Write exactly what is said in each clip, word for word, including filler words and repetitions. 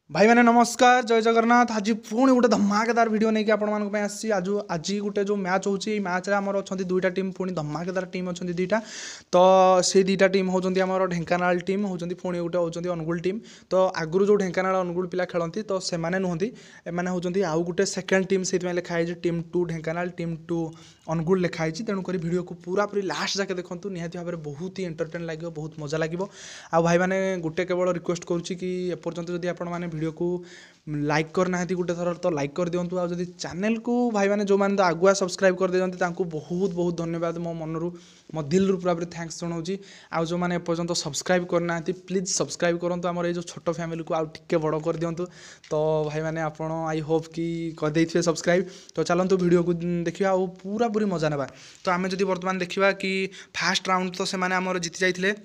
भाई मैंने नमस्कार जय जगन्नाथ। आज पुणी गोटे धमाकेदार वीडियो नहीं कि आपण आज आज आज गोटे जो मैच होची मैच रे हमर अछंती दुईटा टीम पुणी धमाकेदार टीम अछंती दुईटा। तो से दुईटा टीम होचंती हमर ढेंकानाल टीम होचंती पुणी गोटे होचंती अनुगुल टीम। तो आगुरु जो ढेंकानाल अनुगुल पिला खेलंती तो से माने नुहंती एमाने होचंती आउ गोटे सेकंड टीम से लिखा है team to Dhenkanal team to Angul लिखाई। तेणुक वीडियो को पूरा पूरी लास्ट जाके देखूँ निहाती भाव में बहुत ही एंटरटेन लगे बहुत मजा लगे। आ भाई मैंने गोटे केवल रिक्वेस्ट करुच्ची कि एपर्यंत जदि आपण मैंने वीडियो को लाइक करना गोटे थर तो लाइक कर दिंतु। आ जदि चैनल को भाई मैंने जो मैंने तो आगुआ सब्सक्राइब कर देते बहुत बहुत धन्यवाद मो मनरू मो दिल रू पूरा पूरी थैंक्स जनाऊँगी। आउ जो मैंने एपर्यंत सब्सक्राइब करना प्लीज सब्सक्राइब करूँ आम ये जो छोट फैमिली को आउ टिके बड़ कर दिंतु। तो भाई मैंने आपण आई होप कि करदे सब्सक्राइब। तो चलतु वीडियो को देखा आ पूरा पूरी मजा ना। तो आम जब बर्तमान देखा कि फास्ट राउंड तो से आम जीति जाइए।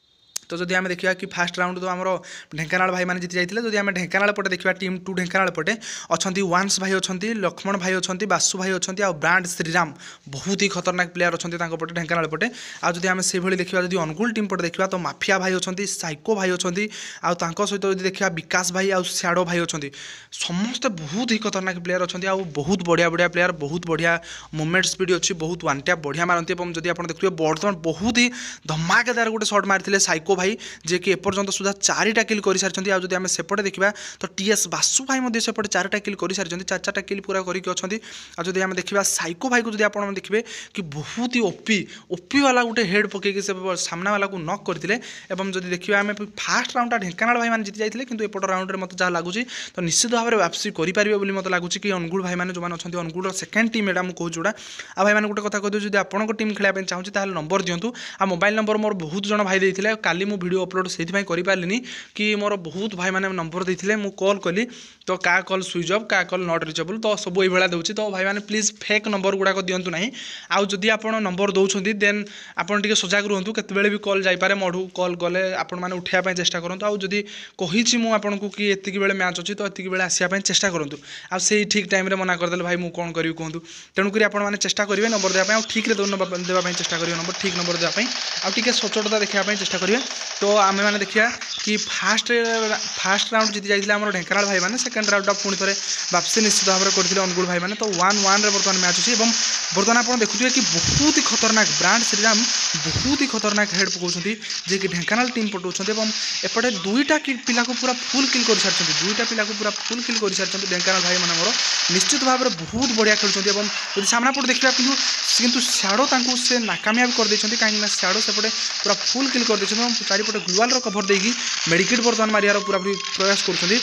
तो जदि आम देखा कि फास्ट राउंड तो आम ढेंकानाल भाई मैंने जीति जाइए। जदि आम ढेंकानाल पटे देखा टीम टू ढेंकानाल पटे अच्छा वांस भाई अच्छा लक्ष्मण भाई अच्छा बासु भाई अच्छा ब्रांड श्रीराम बहुत ही खतरनाक प्लेयर अच्छा पटे ढेंकानाल पटे। आज जदि आम से भाई देखा जब अनुगुल टीम पटे देखा तो माफिया भाई अच्छा साइको भाई अच्छा आउ सहित जब देखा विकास भाई आउ स्याडो भाई अच्छा समस्ते बहुत ही खतरनाक प्लेयर अच्छा आउ बहुत बढ़िया बढ़िया प्लेयर बहुत बढ़िया मुवमेंट्स भी अच्छी बहुत वन टैप बढ़िया मारती। जदि आप देखिए बर्तमान बहुत ही धमाकेदार गोटे शॉट मारी साइको भाई जे कि एपर्यंत सुधा चारिटा किल कर सारी। आज जब आम सेपटे देखा तो टीएस बासु भाई सेपटे चारिटा किल कर सारी चार चार्टा किल पूरा करके अच्छा। जब आम देखा साइको भाई को जब आप देखिए कि बहुत ही ओपी ओपी वाला गोटे हेड पकईकि से सामना वाला को नॉक करते। जब देखिए आम फास्ट राउंड ढेंकानाल भाई मैंने जीति जाते कि एपट राउंड में मतलब जहाँ लगुच तो निश्चित भाव में वापसी करेंगे मतलब लगुच कि अनुगुल भाई मैंने जो अच्छा अनुगुल सेकेंड टीम एटा मुझे जोड़ा। आ भाई मैंने गोटे कथा कहते जब आपंक टीम खेलने चाहूँगी ताल नंबर दिंतु। आ मोबाइल नंबर मोर बहुत जन भाई देते काली मु वीडियो अपलोड से पारिनी कि मोर बहुत भाई मैंने नंबर देते मुझे कॉल कली तो क्या कॉल स्विच ऑफ क्या कॉल नॉट रिचेबल तो सब ये दूसरी। तो भाई मैंने प्लीज फेक नंबर गुड़ाक दिंतु ना। आउ जदि आप नंबर दौरान देन आपड़ सजग रुहतु केतबेले भी कॉल जापे मोढ़ू कॉल गले आपण मैंने उठाया चेष्टा करूँ। आउ जदि कही मुझे कि एतिक बेले मैच अच्छी तो एतिक बेले आसापी चेष्टा करूँ। आ से ठीक टाइम मना करदे भाई मुझे कौन करी कहूँ। तेणुक आपने चेष्टा करेंगे नंबर देवाई ठीक देवाई चेष्टा करेंगे नंबर ठीक नंबर देवाई आगे सचोटता देखापी चेष्टा करेंगे। तो आम मैंने देखिए कि फास्ट फास्ट राउंड जीति जाइए आम ढेंकानाल भाई मैंने सेकेंड राउंड पुणी थे वापसी निश्चित भाव में करते अनुगुल भाई मैंने। तो वन वन बर्तमान मैच अच्छी बर्तमान आप देखुए कि बहुत ही खतरनाक ब्रांड श्रीराम बहुत ही खतरनाक हेड पकाउछंती जे कि ढेंकानाल टीम पटाउछंती एवं एपटे दुईटा पिला को पूरा फुल किल कर सारी दुईटा पिला को पूरा फुल किल कर सारी ढेंकानाल भाई मानकर निश्चित भाव में बहुत बढ़िया खेलुछंती। एवं यदि सामना पट देखा किंतु स्याडो तांको से नाकामयाब कर देछंती कहीं स्याडो सेपटे पूरा फुल किल कर देछंती चारिपटे ग्लुआल कभर देकी मेडिकेट बर्तमान मारियार पूरा पूरी प्रयास कर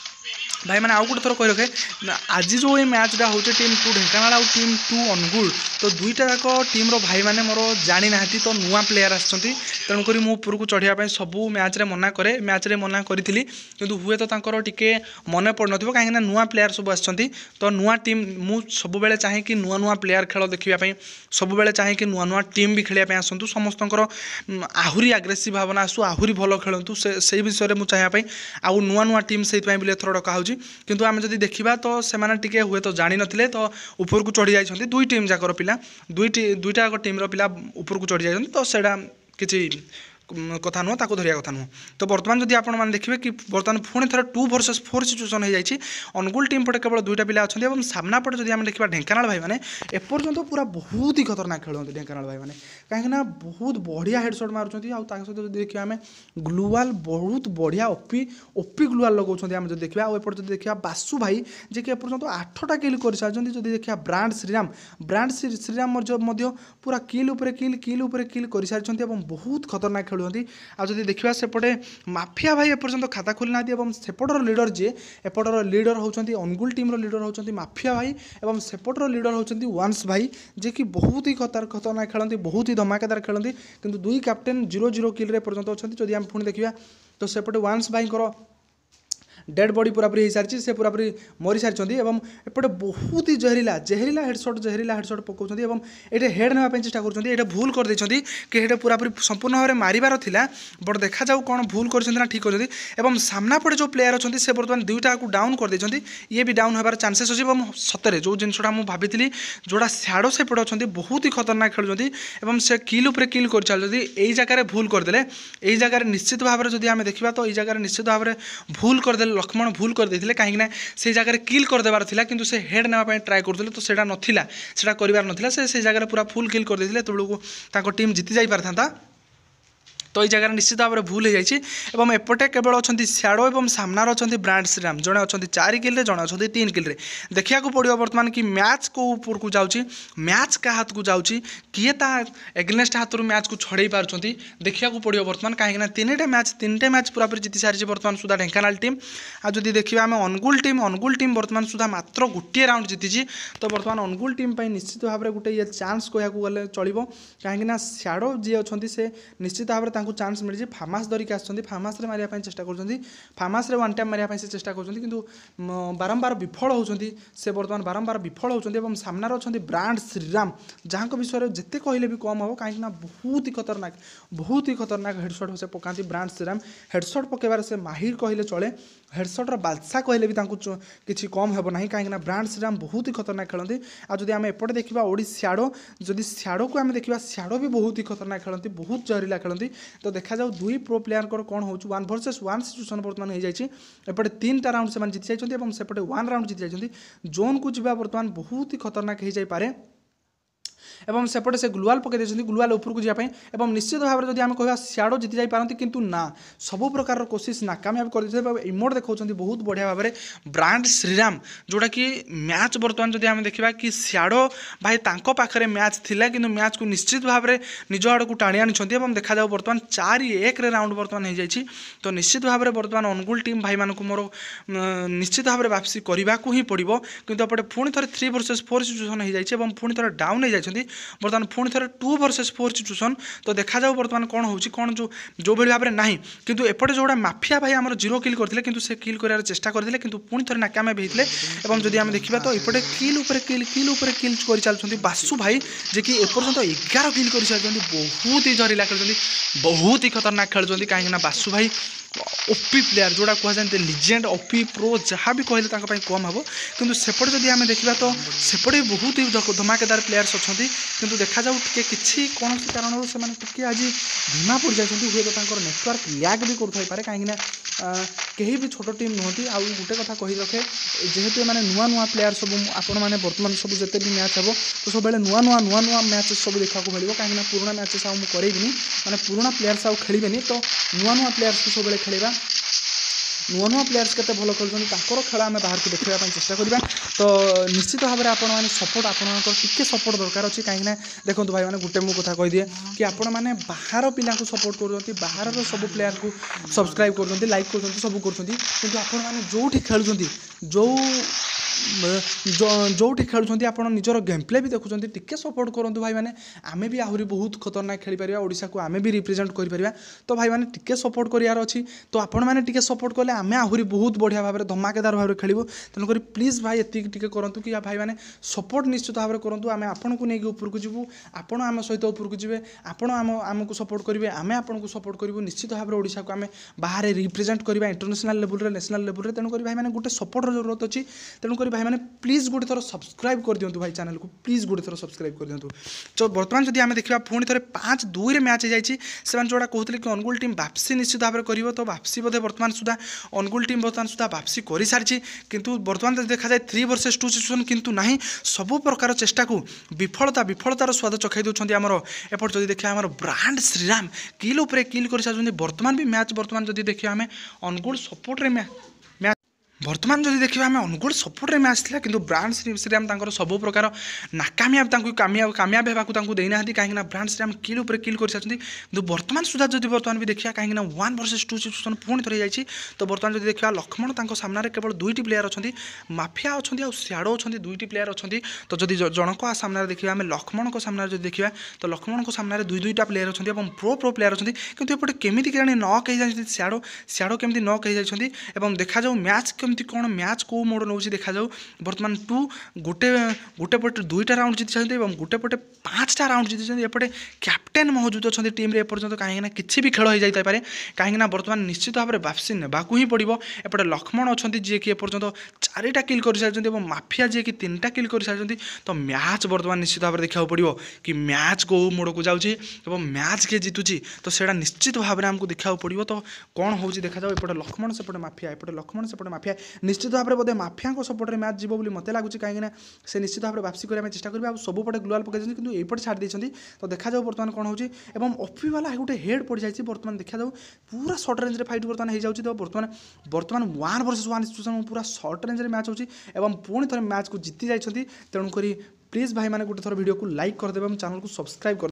भाई मैंने आउ गोटे थर कही रखे आज जो ये मैचटा हो टीम टू ढेंकानाल आउ टीम टू अनुगुल तो दुईटा जाक टीम रो भाई मैंने मोर जानी ना तो नुआ प्लेयर आसछंती तेणुक मु ऊपर को चढ़िया सबू मैच रे मना करे मैच रे मना करी किंतु हुए तो तांकर टिके मन पड़ न कहीं नुआ प्लेयर सब आसछंती। तो नुआ टीम मु सब बेले चाहे कि नुआ नुआ प्लेयर खेल देखा सब बेले चाहे कि नुआ नुआ टीम भी खेलने आसतु समस्तकर आहुरी आग्रेसिव भावना आसू आहुरी भल खेलतु से विषय में चाहिए आउ नुआ नुआ टीम से एथर डका हो। किंतु आम जदि देखा तो सेमाने टिके हुए तो जानी नथिले तो ऊपर को चढ़ी जाइछंती दुई टीम जाकर पिला दुईटी दुईटा टीम रो पिला ऊपर को चढ़ी जाइछंती तो सेडा किछि कथा नुह ताको धरिया कथा नुह। तो बर्तमान जदि आपण मैंने देखिए कि बर्तमान पुणी थोड़ा टू वर्सेस फोर सिचुएसन हो जाइए अनुगुल टीम पटे केवल दुईटा पिला अच्छा और सामना पटे जदि आम देखा ढेंकानाल भाई मैंने एपर्यंत पूरा बहुत ही खतरनाक खेलते ढेंकानाल भाई मैंने कहीं बहुत बढ़िया हेडसट मारुँच आउ सहित जब देखिए आम ग्लुआल बहुत बढ़िया ओपी ओपी ग्लुआल लगाउछंती आम जब देखा आउ एपटे जब देखा बासु भाई जे कि एपर्यंत आठटा किल कर सारी जब देखा ब्रांड श्रीराम ब्रांड श्रीराम पूरा किल उपर किल किल उपर किल कर सारी बहुत खतरनाक आज देखा सेपटे माफिया भाई एपर्यंत खाता खोली ना सेपटर लीडर जी एपटर लीडर होती अनुगुल टीम लीडर होती माफिया भाई और सेपटर लीडर होती वांस भाई जे कि बहुत ही खतर खतरनाक खेलती बहुत ही धमाकेदार खेलती किंतु दुई कैप्टेन जीरो जीरो किल पर्यंत अच्छा। जब आम पुणी देखा तो सेपटे वांस भाई डेड बॉडी पूरा पूरी हो सारी से पूरा पूरी मरी सारी एपटे बहुत ही जहरीला जहरीला हेडसट जहरीला हेडसट पकाउछंती एवं एटे हेड नापी चेष्टा करुँच एटे भूल कर देछंती कि एटे पूरा पूरी संपूर्ण भाव में मारिबार थिला बट देखा जाऊ कौन भूल कर ठीक कर सामना पटे जो प्लेयर अच्छा से बर्तमान दुईटा को डाउन कर देछंती ये भी डाउन होबार चांसेस अच्छी सतरे जो जिनसा मुझे भाभी जोड़ा स्याडो से पटे अच्छा बहुत ही खतरनाक खेलुँच से किल उपर किल कर चलती यही जगह भूल करदे यही जगह निश्चित भाव में जब आम देखा तो यही जगह निश्चित भाव में भूल करदे लक्ष्मण भूल करते कहीं से जगह किल करदेवार था कि से हेड नापी ट्राए करते तो सेटा नाला सेटा करार नाला से जगह पूरा फुल किल करदे तेलुक टीम जीति जाई पारथा तो ये जगह निश्चित भाव में भूल हो जाए एपटे केवल अच्छा स्याडो और सामनार अच्छा ब्रांड श्रीराम जड़े अच्छा चार किल्रे जड़े अच्छा तीन किल्रे देखा पड़ो बर्तमान कि मैच को ऊपर को जाऊँगी मैच क्या हाथ को जाऊँगी किए ता एगेन्स्ट हाथ मैच को छड़े पार्टी देखा पड़ो बर्तमान कहीं तीन टा मैच तीन टा मैच पूरा जीति सारी बर्तमान सुधा ढेंकानाल टीम आज देखा आम अनुगुल टीम अनुगुल टीम बर्तमान सुधा मात्र गोटे राउंड जीति तो बर्तमान अनुगुल टीम निश्चित भाव में गोटे ये चान्स कहूँ गले चलो कहीं स्याडो जी अच्छा से निश्चित भाव में चान्स मिली फार्मास धरिक आसुँच फार्मास मारे चेष्टा कर फार्मास वन टाइम मारे से चेष्टा कर बारंबार विफल होती से बर्तमान बारंबार विफल होती सामनार अच्छा ब्रांड श्रीराम जहाँ विषय में जिते कहले भी कम हम कहीं बहुत ही खतरनाक बहुत ही खतरनाक हेडसट से पकाती ब्रांड श्रीराम हेडसट पकेबार से माहिर कहले चले हेडसट्र बादशाह कहले भी किसी कम हे ना कहीं ब्रांड श्रीराम बहुत ही खतरनाक खेलती आज जब आम एपटे देखा ओडी स्याडो जदि स्याडो को आम देखा स्याडो भी बहुत ही खतरनाक खेलती बहुत जहरीला खेलती तो देखा जाऊ दुई प्रो प्लेयर कौन हो वन वर्सेस वन सिचुएसन बर्तमान हो जाए एपटे तीन टा राउंड से जीति जाइए सेपटे वन राउंड जीति जाइए जोन को जावा बर्तमान बहुत ही खतरनाक हो जाए एवं सेपटे से ग्लुआल पकई देते ग्लुआल उपरको जावाई और निश्चित भाव में जब आम कह स्याडो जीति जाई पारती किंतु ना सबू प्रकार कोशिश नाकामयाब कर इमोट देखा बहुत बढ़िया भाव में ब्रांड श्रीराम जोड़ा कि मैच बर्तमान जब आम देखा कि स्याडो भाई तांको पाखरे मैच थिला कि मैच को निश्चित भाव में निज आड़ को टाणी आनी देखा जाऊ बर्तमान चार एक राउंड बर्तमान हो जाए तो निश्चित भाव में बर्तमान अनुगुल टीम भाई मानक मोर निश्चित भाव में वापसी करने को ही पड़ो किंतु एपटे पुणी थे थ्री वर्सेस फोर सिचुएसन हो जाए पुणी थे डाउन हो जाती बर्तमान पुणी थे टू वर्सेस फोर सिचुएसन तो देखा जाऊ बर्तमान कौन हो कौन जो जो भाई भाव में ना किंतु एपटे जोड़ा माफिया भाई आम जीरो किल करते किंतु से किल कर चेष्टा करते किंतु पुणी थे नाकामयाब होते और जब आम देखा तो एपटे किल उपर किल किल उपर किल कर चलते बासु भाई जे कि एपर्यंत एगार किल कर सारी बहुत ही जहरीला खेल बहुत ही खतरनाक खेलुँच कहीं बासु भाई ओपी प्लेयर जोड़ा कहते लिजेंड ओपी प्रो जहाँ भी कहले कम हम किंतु सेपटे जब आम देखा तो सेपटे बहुत ही धमाकेदार प्लेयर्स अच्छा किंतु देखा जाऊ कि कौन कारण से आज धीमा पड़ जाती हुए तो नेटवर्क लैग भी कर कहीं कहीं भी छोट टीम नुहति आ गोटे कथा कही रखे जेहेतु मैंने नुआ नुआ प्लेयर सब आपण मैंने बर्तमान सब जिते भी मैच हम तो सब नुआ नुआ नुआ नुआ मैच सब देखा मिले कहीं पुराना मैचेस आउँ करेगी मैंने पुराना प्लेयर्स आउ खेलेनि तो नुआ नुआ प्लेयर्स को सब खेलवा नुआ नुआ प्लेयर्स के भल खेल खेल आम बाहर को देखापी चेष्टा करवा तो निश्चित भाव में आपण मैंने सपोर्ट आपंकर टी सपोर्ट दरकार अच्छी कहीं देखो भाई मैंने गोटे मु कथा कहीदिए कि आपण मैंने बाहर पिला सपोर्ट कर बाहर सब प्लेयर को सब्सक्राइब कर लाइक कर सब कर आपण मैंने जो खेलुं जो जो खेलुँच आप निजर गेम प्ले भी देखुं टी सपोर्ट करूँ भाई मैंने आमे भी आहरी बहुत खतरनाक खेली पारिबा ओडिशा को आमे भी रिप्रेजेंट करि परिबा तो भाई मैंने टी सपोर्ट करार अच्छी तो आपण मैंने टी सपोर्ट कले आम आहरी बहुत बढ़िया भाव में धमाकेदार भाव में खेलू तेणुक प्लीज भाई एति टी करूँ कि भाई मैंने सपोर्ट निश्चित भाव में करूँ आम आपन को लेकिन ऊपर को जीवु आपण आम सहित ऊपर को जी आपण आम आमको सपोर्ट करेंगे आम आपन को सपोर्ट करूँ निश्चित भाव में ओडिशा को आम बाहर रिप्रेजेंट करवा इंटरनेशनल लेवल रे नेशनल लेवल रे तेणुक भाई मैंने गोटे सपोर्टर जरूरत अच्छी तेणुक भाई मैंने प्लीज गोटे थर सब्सक्राइब कर दिंतु भाई चैनल को प्लीज गोटे थर सब्सक्राइब कर दिंतु तो बर्तमान जब आम देखा पुणी थे पाँच दुई मैच हो जाए जोड़ा कहते कि अनुगुल टीम वापसी निश्चित भाव में कर तो वापसी बोधे बर्तमान सुधा अनुगुल टीम बर्तमान सुधा वापसी कर सारी किंतु बर्तमान देखा जाए थ्री वर्सेस टू सिचुएसन किंतु नहीं सबू प्रकार चेष्टा को विफलता विफलतार स्वाद चखाई दौरान आमर एपट जब देखा आम ब्रांड श्रीराम किल उपर किल कर सारी बर्तमान भी मैच बर्तमान जब देखा आम अनुगुल सपोर्ट मैच बर्तमान जब देखा आम अनुगुल सपोर्ट रे मैच था किंतु ब्रांड श्रीराम तांकर सबू प्रकार नाकामयाब कामयाब कामयाब होगा देना कहीं ब्रांड श्रीराम किल उपर किल कर सारी किंतु बर्तमान सुधा जब बर्तमान भी देखा कहीं वन वर्सेस टू सिचुएसन पुणी थे जाइए तो बर्तमान जब देखा लक्ष्मण सामने केवल दुईटी प्लेयर अच्छा माफिया अच्छा स्याडो अच्छा दुईटी प्लेयर अच्छा तो जब जनक सामने देखा आम लक्ष्मण को सामने जब देखा तो लक्ष्मण को सामने दुई दुईटा प्लेयर अच्छा प्रो प्रो प्लेयर अच्छा किंतु एपटे केमी के नक हो जाए स्याडो स्याडो केमी नक हो जाए देखा जाऊ मैच केमती कौन मैच कौ मोड नौ देखा जाऊ बर्तमान टू गोटे गोटे पटे दुईटा राउंड जीति गोटे पटे पाँचटा राउंड जीति एपटे कैप्टेन मौजूद अच्छा टीम एपर्तंत कहीं किसी भी खेल हो जाए कहीं बर्तमान निश्चित भाव में वापसी नेबाकू ही पड़ो एपटे लक्ष्मण अच्छा जी कि एपर्तंत चारिटा किल कर सारी माफिया जी कि तीन टा किल कर सारी तो मैच बर्तमान निश्चित भाव में देखा पड़ो कि मैच कौ मोड़ को जाऊँगी मैच किए जीतुची तो सेटा निश्चित भाव में आमको देखा पड़ो तो कौन हो देखा जाऊ एपटे लक्ष्मण सेपटे माफिया एपटे लक्ष्मण सेपटे माफिया निश्चित भाव में बोधे माफिया सपोर्ट मैच जीव बोली मत लगुच कहीं से निश्चित भाव में वापसी करने चेष्टा करेंगे और सबुपटे ग्लोवाल पकड़ कि एपटे छाड़ देते तो देखा जाऊ बर्तमान कौन होची एवं अफी वाला गोटे हेड पड़ जाए बर्तमान देखा जाऊ पूरा सर्ट रेंज फाइट बर्तमान हो जाऊँगी तो बर्तमान बर्तमान वन वर्सेस वन सिचुएसन पूरा सर्ट रेंज मैच होची एवं पुणी थे मैच को जीति जाइए तेणुक प्लीज भाई मैंने गोटे थर वीडियो को लाइक करदे चैनल को सब्सक्राइब कर